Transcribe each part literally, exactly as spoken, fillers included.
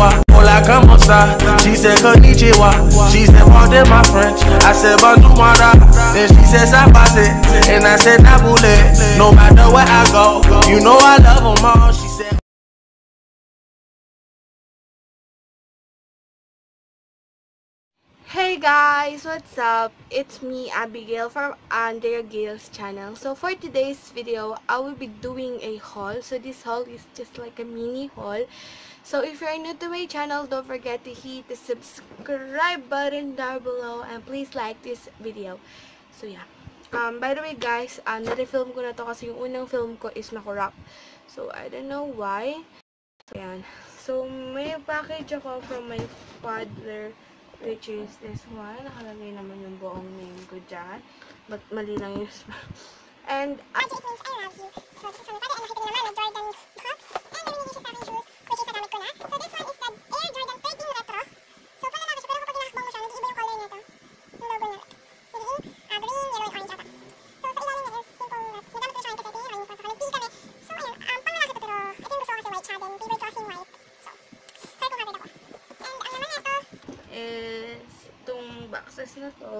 konnichiwa. Hola, como esta? She said konnichiwa. She said pardon my French. I said bonjour, mara. Then she said sabase, and I said nabule. No matter where I go, you know I love them all. She said. Hey guys, what's up? It's me, Abigail from Andrea Gale's channel. So for today's video, I will be doing a haul. So this haul is just like a mini haul. So if you're new to my channel, don't forget to hit the subscribe button down below and please like this video. So yeah. Um, by the way guys, uh, nare-film ko na to kasi yung unang film ko is nakurap. So I don't know why. So yan. So may package ako from my father, which is this one. Nakalagay naman yung buong name ko dyan. But mali lang yung spell. And, uh, it means I love you. So, this is from my father. And nakita naman na Jordan Hawks. And nabili niya siya sa aking shoes, which is nagamit ko na. So, this one is the Air Jordan thirteen Retro. So, pala lang siya. Pero kapag ginakbang mo siya, nag-iiba yung color nito. Yung logo niya. Nagiging uh, green, yellow, and orange ata. So, sa ilalim niya is simple nuts. Nagamit ko siya kasi ito yung rain. Nagpili kami. So, ayun. Um, pangalaki to pero ito yung gusto ko kasi white siya. Then, favorite ko kasi white. So, try ko covered ako. And, ang naman nito is itong boxes na to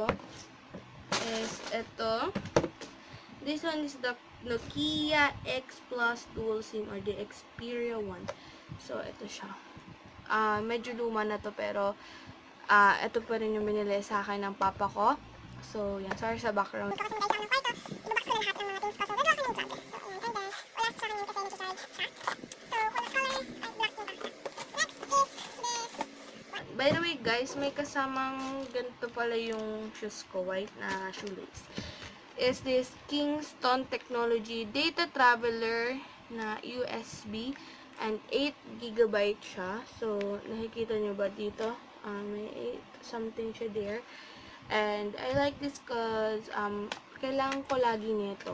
is ito. This one is the Nokia X Plus Dual SIM or the Xperia one. So, ito siya. Uh, medyo luma na to pero uh, ito pa rin yung binili sa akin ng papa ko. So, yan. Sorry sa background. Ito kasi mag-ayos ako ng kwarto. Inubox ko na lahat ng mga things ko. So, gagawa ko ng vlog. So, ayan. And then, wala sa akin yun kasi nag-charge siya. So, kung color, ay black yung background. Next is this. By the way guys, may kasamang ganito pala yung shoes ko, white na shoelace. Is this Kingston Technology Data Traveler na U S B and eight gigabyte siya. So, nakikita nyo ba dito? Um, may eight something siya there. And I like this cause um, kailangan ko lagi nito.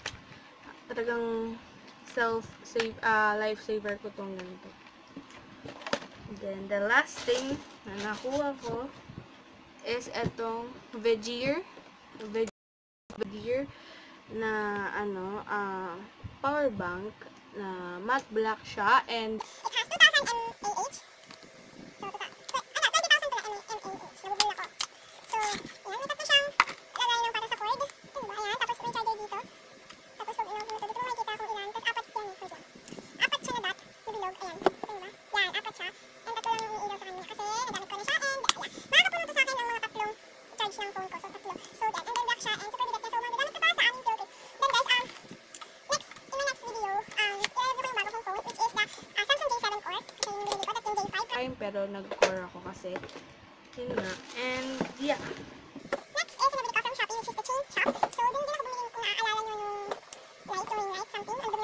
Talagang self-save, uh, lifesaver ko tong ganito. Then, the last thing na nakuha ko is etong Vegear. Vegear na, ano, uh, power bank na matte black siya. And, it has two thousand milliamp hour. So, ano, twenty thousand pala milliamp hour. Nabubula ko. So, yan, may tatlo siyang lagay ng para sa cord. Ito, diba? Ayan, tapos may charger dito. Tapos, pag inaw ko dito, dito makikita kung ilan. Tapos, apat yan. Wait lang. Apat siya na dot. Nabilog. Ayan. Ito, diba? Yan, apat siya. And tatlo lang yung ilaw sa kanya. Kasi, nagamit ko na siya. And, yeah. Makakapuno to sa akin ng mga tatlong charge ng phone ko. So, tatlo. So, yan. And then, black siya. And super bigat niya. So, magagamit ko to sa aming build. Then, guys, um, next, in my next video, um, i-review ko yung bago kong phone, which is the uh, Samsung J seven Core. Kasi yung binili ko, that's yung J five. Time, pero nag-core ako kasi. Yun nga. And, yeah. Next is, nabili ko from Shopee, which is the chain shop. So, dun din ako bumili kung naaalala nyo nung light, yung ring light, something. Ang